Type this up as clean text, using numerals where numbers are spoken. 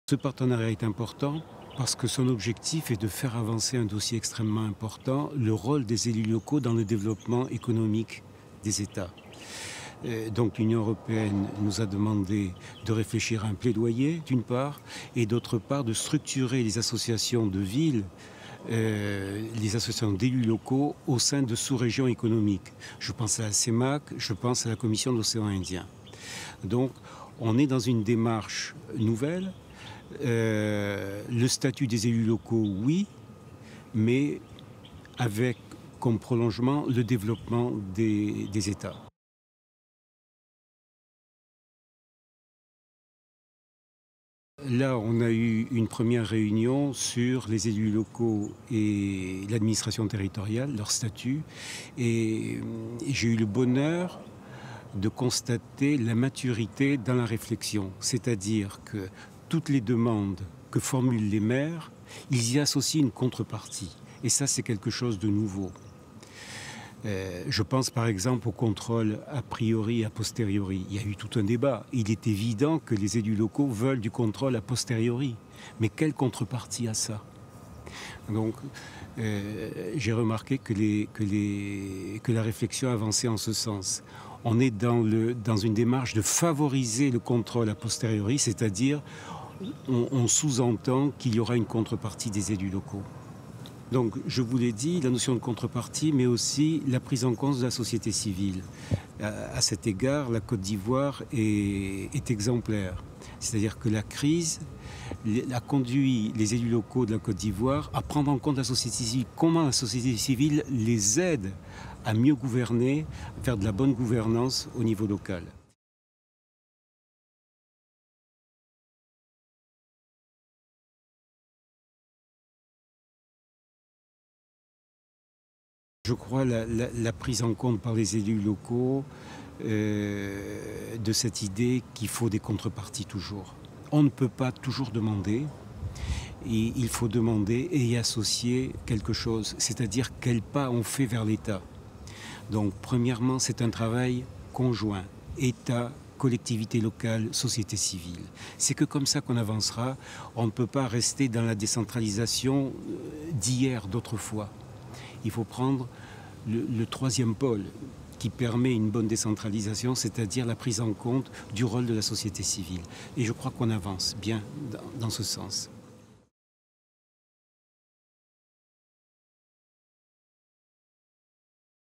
Ce partenariat est important parce que son objectif est de faire avancer un dossier extrêmement important, le rôle des élus locaux dans le développement économique des États. Donc l'Union européenne nous a demandé de réfléchir à un plaidoyer, d'une part, et d'autre part de structurer les associations de villes, les associations d'élus locaux au sein de sous-régions économiques. Je pense à la CEMAC, je pense à la Commission de l'océan Indien. Donc on est dans une démarche nouvelle. Le statut des élus locaux, oui, mais avec comme prolongement le développement des États. Là, on a eu une première réunion sur les élus locaux et l'administration territoriale, leur statut, et j'ai eu le bonheur de constater la maturité dans la réflexion, c'est-à-dire que toutes les demandes que formulent les maires, ils y associent une contrepartie. Et ça, c'est quelque chose de nouveau. Je pense par exemple au contrôle a priori et a posteriori. Il y a eu tout un débat. Il est évident que les élus locaux veulent du contrôle a posteriori. Mais quelle contrepartie à ça? Donc, j'ai remarqué que la réflexion avançait en ce sens. On est dans une démarche de favoriser le contrôle a posteriori, c'est-à-dire on sous-entend qu'il y aura une contrepartie des élus locaux. Donc, je vous l'ai dit, la notion de contrepartie, mais aussi la prise en compte de la société civile. À cet égard, la Côte d'Ivoire est exemplaire. C'est-à-dire que la crise a conduit les élus locaux de la Côte d'Ivoire à prendre en compte la société civile. Comment la société civile les aide à mieux gouverner, à faire de la bonne gouvernance au niveau local. Je crois la prise en compte par les élus locaux de cette idée qu'il faut des contreparties toujours. On ne peut pas toujours demander, et il faut demander et y associer quelque chose, c'est-à-dire quel pas on fait vers l'État. Donc premièrement, c'est un travail conjoint, État, collectivité locale, société civile. C'est que comme ça qu'on avancera. On ne peut pas rester dans la décentralisation d'hier, d'autrefois. Il faut prendre le troisième pôle qui permet une bonne décentralisation, c'est-à-dire la prise en compte du rôle de la société civile. Et je crois qu'on avance bien dans ce sens.